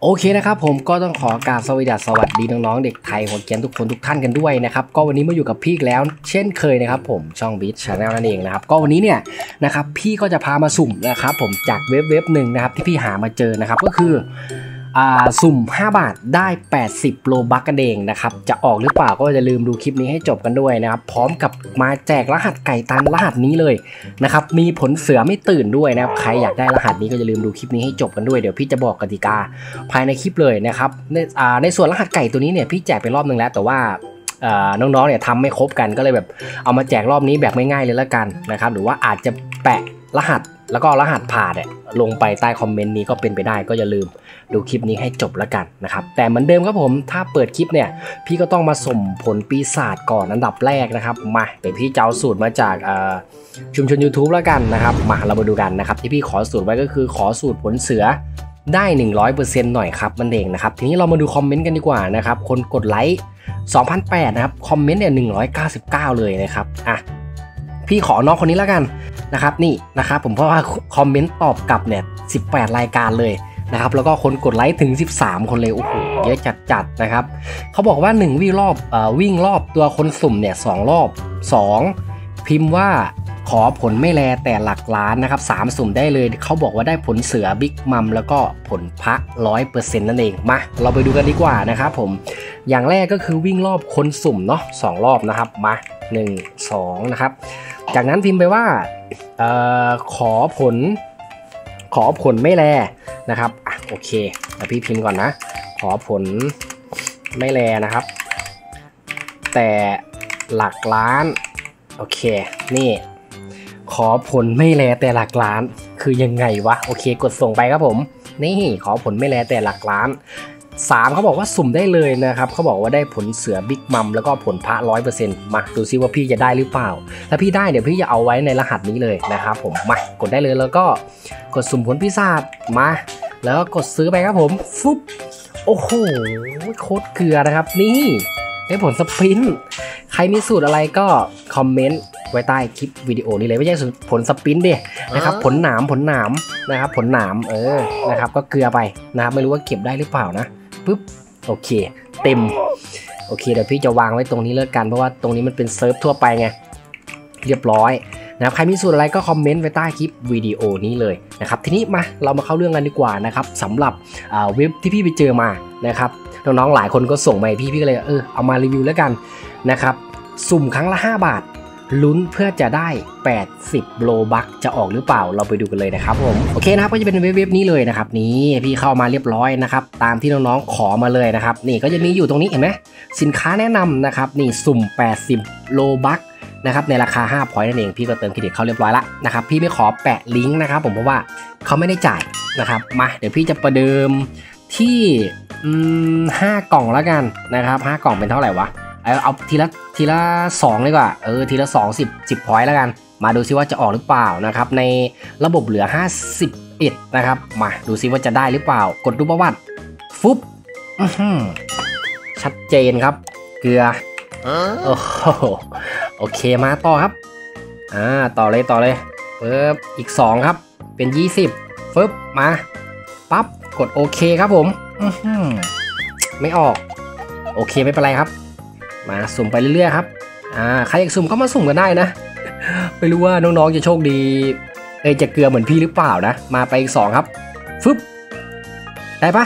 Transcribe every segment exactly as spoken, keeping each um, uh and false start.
โอเคนะครับผมก็ต้องขอกราบสวัสดีสวัสดีน้องๆเด็กไทยหัวเกียนทุกคนทุกท่านกันด้วยนะครับก็วันนี้มาอยู่กับพี่แล้วเช่นเคยนะครับผมช่องบีทชาแนลนั่นเองนะครับก็วันนี้เนี่ยนะครับพี่ก็จะพามาสุ่มนะครับผมจากเว็บเว็บหนึ่งนะครับที่พี่หามาเจอนะครับก็คืออ่าสุ่มห้าบาทได้แปดสิบโลบัคกันเองนะครับจะออกหรือเปล่าก็จะลืมดูคลิปนี้ให้จบกันด้วยนะครับพร้อมกับมาแจกรหัสไก่ตันรหัสนี้เลยนะครับมีผลเสือไม่ตื่นด้วยนะครับใครอยากได้รหัสนี้ก็จะลืมดูคลิปนี้ให้จบกันด้วยเดี๋ยวพี่จะบอกกติกาภายในคลิปเลยนะครับในอ่าในส่วนรหัสไก่ตัวนี้เนี่ยพี่แจกไปรอบนึงแล้วแต่ว่าน้องๆเนี่ยทำไม่ครบกันก็เลยแบบเอามาแจกรอบนี้แบบง่ายๆเลยละกันนะครับหรือว่าอาจจะแปะรหัสแล้วก็รหัสผ่านเนี่ยลงไปใต้คอมเมนต์นี้ก็เป็นไปได้ก็อย่าลืมดูคลิปนี้ให้จบแล้วกันนะครับแต่เหมือนเดิมครับผมถ้าเปิดคลิปเนี่ยพี่ก็ต้องมาสุ่มผลปีศาจก่อนอันดับแรกนะครับมาเดี๋ยวพี่จะเอาสูตรมาจากชุมชน YouTube แล้วกันนะครับมาเรามาดูกันนะครับที่พี่ขอสูตรไว้ก็คือขอสูตรผลเสือได้ หนึ่งร้อยเปอร์เซ็นต์ หน่อยครับมันเองนะครับทีนี้เรามาดูคอมเมนต์กันดีกว่านะครับคนกดไลค์ สองพันแปดร้อย นะครับคอมเมนต์เนี่ยหนึ่งร้อยเก้าสิบเก้าเลยนะครับอ่ะพี่ขอน้องคนนี้แล้วกันนะครับนี่นะครับผมเพราะว่าคอมเมนต์ตอบกลับเนี่ยสิบแปดรายการเลยนะครับแล้วก็คนกดไลค์ถึงสิบสามคนเลยโอ้โหเยอะจัดๆนะครับเขาบอกว่าหนึ่งวิ่งรอบเอ่อวิ่งรอบตัวคนสุ่มเนี่ยสองรอบสองพิมพ์ว่าขอผลไม่แลแต่หลักล้านนะครับสามสุ่มได้เลยเขาบอกว่าได้ผลเสือบิ๊กมัมแล้วก็ผลพระ ร้อยเปอร์เซ็นต์ นั่นเองมาเราไปดูกันดีกว่านะครับผมอย่างแรกก็คือวิ่งรอบคนสุ่มเนาะสองรอบนะครับมาหนึ่ง สองนะครับจากนั้นพิมพ์ไปว่าเอ่อขอผลขอผลไม่แลนะครับอ่ะโอเคเดี๋ยวพี่พิมพ์ก่อนนะขอผลไม่แลนะครับแต่หลักล้านโอเคนี่ขอผลไม่แลแต่หลักล้านคือยังไงวะโอเคกดส่งไปครับผมนี่ขอผลไม่แลแต่หลักล้านสามเขาบอกว่าสุ่มได้เลยนะครับเขาบอกว่าได้ผลเสือบิ๊กมัมแล้วก็ผลพระ ร้อยเปอร์เซ็นต์ มาดูซิว่าพี่จะได้หรือเปล่าถ้าพี่ได้เดี๋ยวพี่จะเอาไว้ในรหัสนี้เลยนะครับผมมากดได้เลยแล้วก็กดสุ่มผลพิศาจมาแล้วก็กดซื้อไปครับผมฟุ๊บโอ้โหโคตรเกลือนะครับนี่ได้ผลสปินใครมีสูตรอะไรก็คอมเมนต์ไว้ใต้คลิปวิดีโอนี้เลยไม่ใช่ผลสปินดินะครับผลหนามผลหนามนะครับผลหนามเออนะครับก็เกลือไปนะครับไม่รู้ว่าเก็บได้หรือเปล่านะปึ๊บโอเคเต็มโอเคเดี๋ยวพี่จะวางไว้ตรงนี้เลิกกันเพราะว่าตรงนี้มันเป็นเซิร์ฟทั่วไปไงเรียบร้อยนะครับใครมีสูตรอะไรก็คอมเมนต์ไว้ใต้คลิปวิดีโอนี้เลยนะครับทีนี้มาเรามาเข้าเรื่องกันดีกว่านะครับสำหรับเว็บที่พี่ไปเจอมานะครับน้องๆหลายคนก็ส่งมาให้พี่พี่ก็เลยเออเอามารีวิวแล้วกันนะครับสุ่มครั้งละห้าบาทลุ้นเพื่อจะได้แปดสิบโลบัคจะออกหรือเปล่าเราไปดูกันเลยนะครับผมโอเคนะครับก็จะเป็นเว็บนี้เลยนะครับนี่พี่เข้ามาเรียบร้อยนะครับตามที่น้องๆขอมาเลยนะครับนี่ก็จะมีอยู่ตรงนี้เห็นไหมสินค้าแนะนำนะครับนี่สุ่มแปดสิบโลบัคนะครับในราคาห้าพอยต์นั่นเองพี่ก็เติมเครดิตเข้าเรียบร้อยละนะครับพี่ไม่ขอแปะลิงก์นะครับผมเพราะว่าเขาไม่ได้จ่ายนะครับมาเดี๋ยวพี่จะประเดิมที่ห้ากล่องแล้วกันนะครับห้ากล่องเป็นเท่าไหร่วะเอาเอาทีละทีละสองเลยกว่าเออทีละสอง สิบ สิบพอยต์แล้วกันมาดูซิว่าจะออกหรือเปล่านะครับในระบบเหลือห้าสิบเอ็ดนะครับมาดูซิว่าจะได้หรือเปล่ากดดูประวัติฟุ๊บชัดเจนครับเกลือโอ้โหโอเคมาต่อครับอ่าต่อเลยต่อเลยเฟิบอีกสองครับเป็นยี่สิบฟึบมาปั๊บกดโอเคครับผมไม่ออกโอเคไม่เป็นไรครับมาสุ่มไปเรื่อยๆครับอ่าใครอยากสุ่มก็มาสุ่มกันได้นะไม่รู้ว่าน้องๆจะโชคดีเอ้ยจะเกลือเหมือนพี่หรือเปล่านะมาไปอีกสองครับฟึบได้ปะ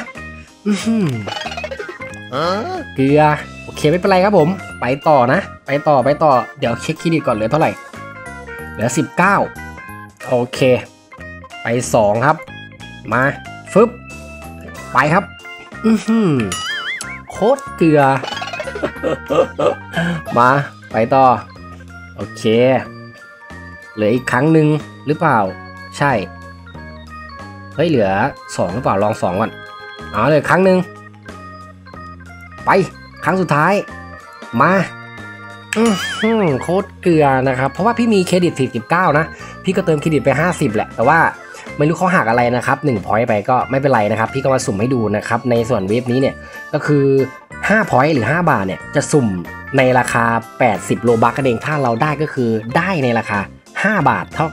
เกลือโอเคไม่เป็นไรครับผมไปต่อนะไปต่อไปต่อเดี๋ยวเช็คเครดิตก่อนเหลือเท่าไหร่เหลือสิบเก้าโอเคไปสองครับมาฟึบไปครับโคตรเกลือมาไปต่อโอเคเหลืออีกครั้งหนึ่งหรือเปล่าใช่เฮ้ยเหลือสองหรือเปล่าลองสองก่อนอ๋อเหลือครั้งหนึ่งไปครั้งสุดท้ายมาโคตรเกลือนะครับเพราะว่าพี่มีเครดิตสี่สิบเก้านะพี่ก็เติมเครดิตไปห้าสิบแหละแต่ว่าไม่รู้เขาหักอะไรนะครับหนึ่งพอยต์ไปก็ไม่เป็นไรนะครับพี่ก็มาสุ่มให้ดูนะครับในส่วนเว็บนี้เนี่ยก็คือห้าพอยต์หรือห้าบาทเนี่ยจะสุ่มในราคาแปดสิบโลบัคกันเองถ้าเราได้ก็คือได้ในราคาห้าบาทเท่ากับ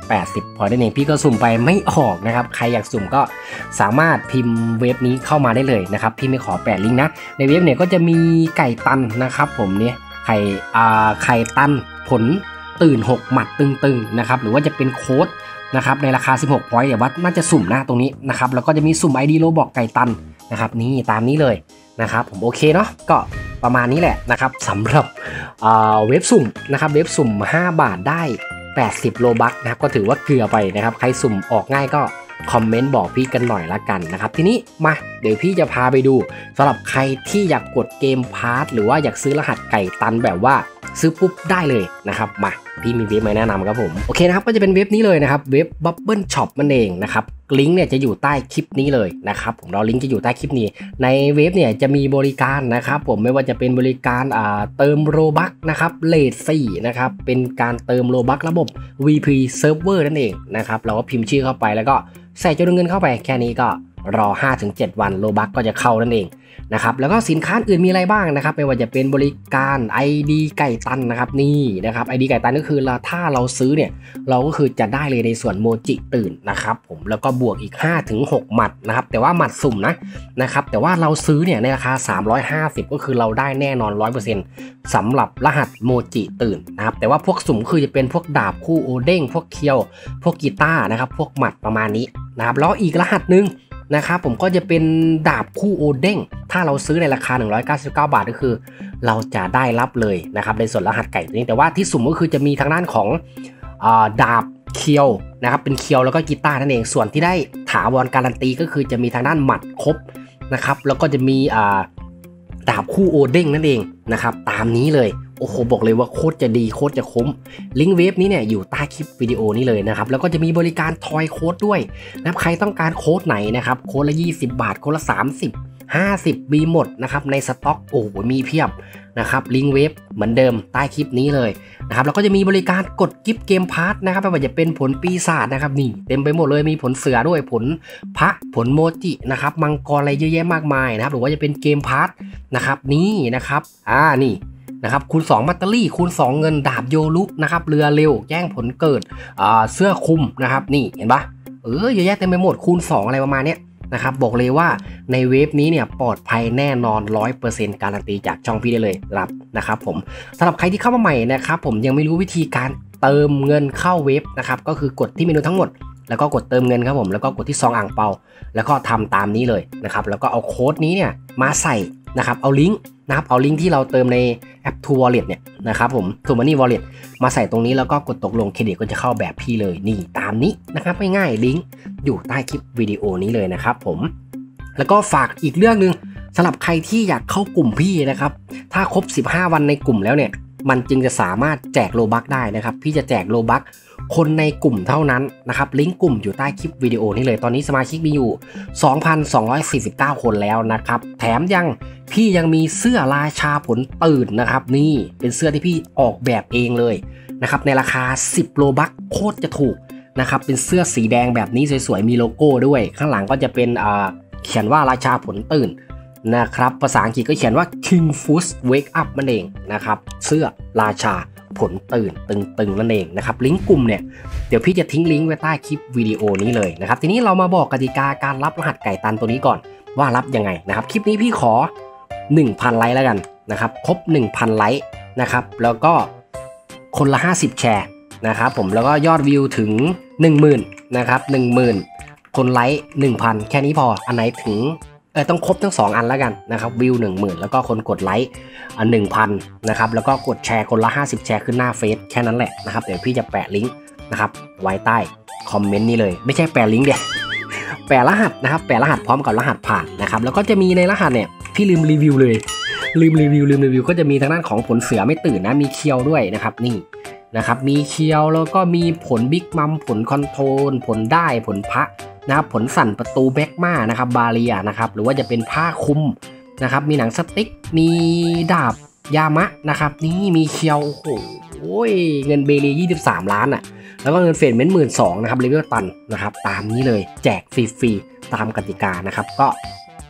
แปดสิบพอยต์นั่นเองพี่ก็สุ่มไปไม่ออกนะครับใครอยากสุ่มก็สามารถพิมพ์เว็บนี้เข้ามาได้เลยนะครับพี่ไม่ขอแปะลิงก์นะในเว็บเนี่ยก็จะมีไก่ตันนะครับผมเนี่ยไข่อ่าไข่ตันผลตื่นหกหมัดตึงๆนะครับหรือว่าจะเป็นโค้ดนะครับในราคาสิบหกพอยต์เดี๋ยวว่าน่าจะสุ่มหน้าตรงนี้นะครับแล้วก็จะมีสุ่ม ไอ ดี โลบอกไก่ตันนะครับนี่ตามนี้เลยนะครับผมโอเคเนาะก็ประมาณนี้แหละนะครับสำหรับเว็บสุ่มนะครับเว็บสุ่มห้าบาทได้แปดสิบโลบัคนะครับก็ถือว่าเกลือไปนะครับใครสุ่มออกง่ายก็คอมเมนต์บอกพี่กันหน่อยละกันนะครับทีนี้มาเดี๋ยวพี่จะพาไปดูสำหรับใครที่อยากกดเกมพาร์ทหรือว่าอยากซื้อรหัสไก่ตันแบบว่าซื้อปุ๊บได้เลยนะครับมาพี่มีเว็บมาแนะนำครับผมโอเคนะครับก็จะเป็นเว็บนี้เลยนะครับเว็บ Bubble Shop นั่นเองนะครับลิงก์เนี่ยจะอยู่ใต้คลิปนี้เลยนะครับผมเราลิงก์จะอยู่ใต้คลิปนี้ในเว็บเนี่ยจะมีบริการนะครับผมไม่ว่าจะเป็นบริการอ่าเติมโลบัคนะครับเลทสี่นะครับเป็นการเติมโลบัคระบบ วี พี Server นั่นเองนะครับเราก็พิมพ์ชื่อเข้าไปแล้วก็ใส่จำนวนเงินเข้าไปแค่นี้ก็รอ ห้าถึงเจ็ด วันโลบัคก็จะเข้านั่นเองนะครับแล้วก็สินค้าอื่นมีอะไรบ้างนะครับไม่ว่าจะเป็นบริการ ไอ ดี ไก่ตันนะครับนี่นะครับ ไอ ดี ไก่ตันก็คือเราถ้าเราซื้อเนี่ยเราก็คือจะได้เลยในส่วนโมจิตื่นนะครับผมแล้วก็บวกอีก ห้าถึงหก หมัดนะครับแต่ว่าหมัดสุ่มนะนะครับแต่ว่าเราซื้อเนี่ยในราคาสามร้อยห้าสิบก็คือเราได้แน่นอน ร้อยเปอร์เซ็นต์ สำหรับรหัสโมจิตื่นนะครับแต่ว่าพวกสุ่มคือจะเป็นพวกดาบคู่โอเด้งพวกเคียวพวกกีตาร์นะครับพวกหมัดประมาณนี้นะครับแล้วอีกรหัสนึงนะครับผมก็จะเป็นดาบคู่โอเด้งถ้าเราซื้อในราคาหนึ่งร้อยเก้าสิบเก้าบาทก็คือเราจะได้รับเลยนะครับในส่วนรหัสไก่ตัวนี้แต่ว่าที่สุ่มก็คือจะมีทางด้านของดาบเคียวนะครับเป็นเคียวแล้วก็กีตาร์นั่นเองส่วนที่ได้ถาวรการันตีก็คือจะมีทางด้านหมัดครบนะครับแล้วก็จะมีดาบคู่โอเด้งนั่นเองนะครับตามนี้เลยโอ้โหบอกเลยว่าโคตรจะดีโคตรจะคุ้มลิงก์เว็บนี้เนี่ยอยู่ใต้คลิปวิดีโอนี้เลยนะครับแล้วก็จะมีบริการทอยโค้ดด้วยนะครับใครต้องการโค้ดไหนนะครับโค้ดละยี่สิบบาทโค้ดละสามสิบ ห้าสิบมีหมดนะครับในสต็อกโอ้โหมีเพียบนะครับลิงก์เว็บเหมือนเดิมใต้คลิปนี้เลยนะครับแล้วก็จะมีบริการกดกิฟต์เกมพาร์ทนะครับไม่ว่าจะเป็นผลปีศาจนะครับนี่เต็มไปหมดเลยมีผลเสือด้วยผลพระผลโมจินะครับมังกรอะไรเยอะแยะมากมายนะครับหรือว่าจะเป็นเกมพาร์ทนะครับนี่นะครับอ่านี่นะครับคูณสองแบตเตอรี่คูณสองเงินดาบโยรุนะครับเรือเร็วแย่งผลเกิดอ่าเสื้อคลุมนะครับนี่เห็นปะเออเยอะแยะเต็มไปหมดคูณสองอะไรประมาณเนี้ยนะครับบอกเลยว่าในเว็บนี้เนี่ยปลอดภัยแน่นอน ร้อยเปอร์เซ็นต์ การันตีจากช่องพี่ได้เลยรับนะครับผมสำหรับใครที่เข้ามาใหม่นะครับผมยังไม่รู้วิธีการเติมเงินเข้าเว็บนะครับก็คือกดที่เมนูทั้งหมดแล้วก็กดเติมเงินครับผมแล้วก็กดที่ซองอ่างเปาแล้วก็ทำตามนี้เลยนะครับแล้วก็เอาโค้ดนี้เนี่ยมาใส่นะครับเอาลิงก์นะครับเอาลิงก์ที่เราเติมในแอป True Wallet เนี่ยนะครับผม True Money Wallet มาใส่ตรงนี้แล้วก็กดตกลงเครดิตก็จะเข้าแบบพี่เลยนี่ตามนี้นะครับง่ายๆลิงก์อยู่ใต้คลิปวิดีโอนี้เลยนะครับผมแล้วก็ฝากอีกเรื่องนึงสำหรับใครที่อยากเข้ากลุ่มพี่นะครับถ้าครบสิบห้าวันในกลุ่มแล้วเนี่ยมันจึงจะสามารถแจกโลบัคได้นะครับพี่จะแจกโลบัคคนในกลุ่มเท่านั้นนะครับลิงก์กลุ่มอยู่ใต้คลิปวิดีโอนี้เลยตอนนี้สมาชิกมีอยู่ สองพันสองร้อยสี่สิบเก้า คนแล้วนะครับแถมยังพี่ยังมีเสื้อราชาผลตื่นนะครับนี่เป็นเสื้อที่พี่ออกแบบเองเลยนะครับในราคาสิบโลบัคโคตรจะถูกนะครับเป็นเสื้อสีแดงแบบนี้สวยๆมีโลโก้ด้วยข้างหลังก็จะเป็นอ่าเขียนว่าราชาผลตื่นนะครับภาษาอังกฤษก็เขียนว่า King Food Wake Up นั่นเองนะครับเสื้อราชาผลตื่นตึงๆนั่นเองนะครับลิงก์กลุ่มเนี่ยเดี๋ยวพี่จะทิ้งลิงก์ไว้ใต้คลิปวิดีโอนี้เลยนะครับทีนี้เรามาบอกกติกาการรับรหัสไก่ตันตัวนี้ก่อนว่ารับยังไงนะครับคลิปนี้พี่ขอ หนึ่งพัน ไลค์แล้วกันนะครับครบ หนึ่งพัน ไลค์นะครับแล้วก็คนละห้าสิบแชร์นะครับผมแล้วก็ยอดวิวถึง หนึ่งหมื่น นะครับ หนึ่งหมื่น คนไลค์ หนึ่งพัน แค่นี้พออันไหนถึงเออต้องครบทั้งสองอันแล้วกันนะครับวิว หนึ่งหมื่น แล้วก็คนกดไลค์อัน หนึ่งพัน นะครับแล้วก็กดแชร์คนละห้าสิบแชร์ขึ้นหน้าเฟซแค่นั้นแหละนะครับเดี๋ยวพี่จะแปะลิงก์นะครับไว้ใต้คอมเมนต์นี้เลยไม่ใช่แปะลิงก์เดี๋ยวแปะรหัสนะครับแปะรหัสพร้อมกับรหัสผ่านนะครับแล้วก็จะมีในรหัสเนี่ยพี่ลืมรีวิวเลยลืมรีวิวลืมรีวิวก็จะมีทางด้านของผลเสือไม่ตื่นนะมีเคียวด้วยนะครับนี่นะครับมีเคียวแล้วก็มีผลบิ๊กมัมผลคอนโทรลผลได้ผลพระนะครับผลสั่นประตูแบ็กมานะครับบาเรียนะครับหรือว่าจะเป็นผ้าคลุมนะครับมีหนังสติ๊กมีดาบยามะนะครับนี่มีเคียวโอ้โหเงินเบลียี่สิบสามล้านอ่ะแล้วก็เงินเฟดเมนต์หมื่นสองนะครับเลเวลตันนะครับตามนี้เลยแจกฟรีๆตามกติกานะครับก็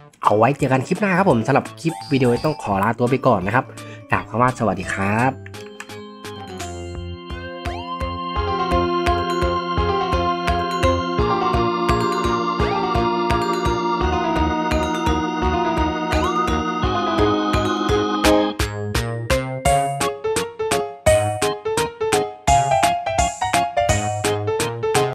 เอาไว้เจอกันคลิปหน้าครับผมสำหรับคลิปวิดีโอต้องขอลาตัวไปก่อนนะครับกล่าวคำว่าสวัสดีครับ